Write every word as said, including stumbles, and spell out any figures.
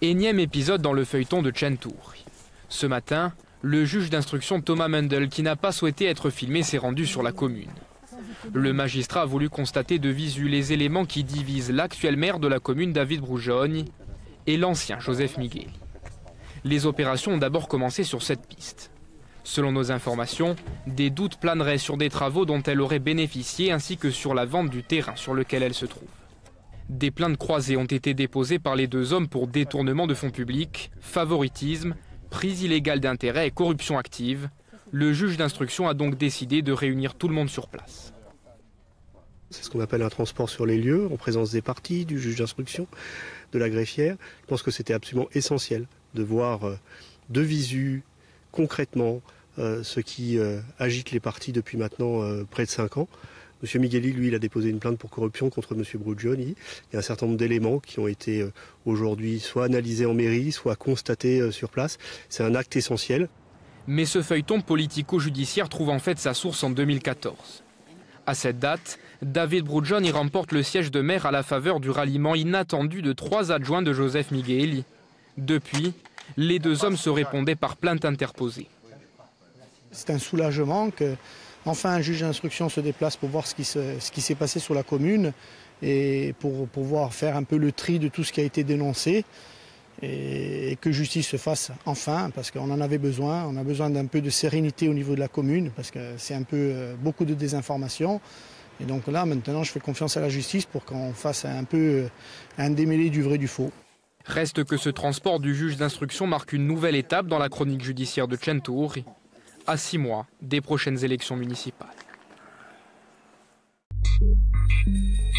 Énième épisode dans le feuilleton de Centuri. Ce matin, le juge d'instruction Thomas Mundel, qui n'a pas souhaité être filmé, s'est rendu sur la commune. Le magistrat a voulu constater de visu les éléments qui divisent l'actuel maire de la commune, David Brugioni, et l'ancien Joseph Migueli. Les opérations ont d'abord commencé sur cette piste. Selon nos informations, des doutes planeraient sur des travaux dont elle aurait bénéficié ainsi que sur la vente du terrain sur lequel elle se trouve. Des plaintes croisées ont été déposées par les deux hommes pour détournement de fonds publics, favoritisme, prise illégale d'intérêt et corruption active. Le juge d'instruction a donc décidé de réunir tout le monde sur place. C'est ce qu'on appelle un transport sur les lieux, en présence des parties, du juge d'instruction, de la greffière. Je pense que c'était absolument essentiel de voir euh, de visu, concrètement, euh, ce qui euh, agite les parties depuis maintenant euh, près de cinq ans. Monsieur Migueli, lui, il a déposé une plainte pour corruption contre Monsieur Brugioni. Il y a un certain nombre d'éléments qui ont été euh, aujourd'hui soit analysés en mairie, soit constatés euh, sur place. C'est un acte essentiel. Mais ce feuilleton politico-judiciaire trouve en fait sa source en deux mille quatorze. À cette date, David Brugioni remporte le siège de maire à la faveur du ralliement inattendu de trois adjoints de Joseph Migueli. Depuis, les deux hommes se répondaient par plainte interposée. C'est un soulagement que enfin un juge d'instruction se déplace pour voir ce qui, se, ce qui s'est passé sur la commune et pour pouvoir faire un peu le tri de tout ce qui a été dénoncé et, et que justice se fasse enfin parce qu'on en avait besoin. On a besoin d'un peu de sérénité au niveau de la commune parce que c'est un peu euh, beaucoup de désinformation. Et donc là maintenant je fais confiance à la justice pour qu'on fasse un peu euh, un démêlé du vrai du faux. Reste que ce transport du juge d'instruction marque une nouvelle étape dans la chronique judiciaire de Centuri, à six mois des prochaines élections municipales.